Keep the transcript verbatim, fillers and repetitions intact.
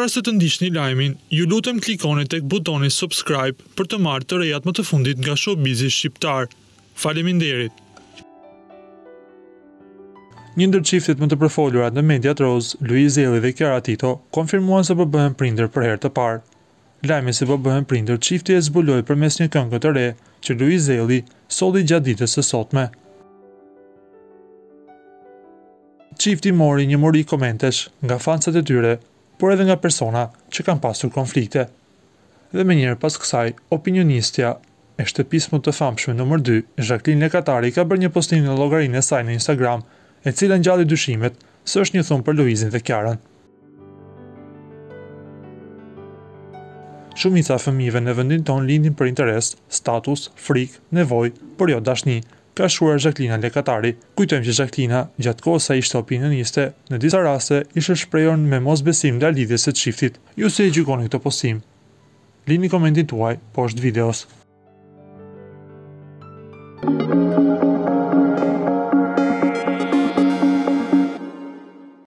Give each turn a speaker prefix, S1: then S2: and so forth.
S1: Para se të ndiqni lajmin, ju lutem klikoni tek butoni subscribe për të marrë të rejat më të fundit nga showbizi shqiptar. Faleminderit. Një ndër çiftet më të përfolurat në mediat roz, Luizin dhe Kiaren, konfirmuan se po bëhen prindër për herë të parë. Lajmi se po bëhen prindër çifti e zbuloi përmes një këngë të re që Luizin solli gjatë ditës së sotme. Çifti mori një muri komentesh nga fansat e tyre, por edhe nga persona që kanë pasur konflikte. Dhe me njërë pas kësaj, opinionistja e shtëpisë më të famshme nëmër dy, Zhaklin Lekatari, ka bërë një postim në llogarinë e saj në Instagram, e cila ngjalli dyshimet se është një thumë për Luizin dhe Kiaren. Shumica e fëmijëve në vendin tonë lindin për interes, status, frikë, nevojë, por jo dashni, ka shkruar Zhaklina Lekatari. Kujtojmë që Zhaklina, gjatë kohës sa ishte opinioniste, në disa raste ishte shprehur me mosbesim ndaj lidhjes së çiftit. Ju si e gjykoni këtë postim? Lini komentin tuaj poshtë videos.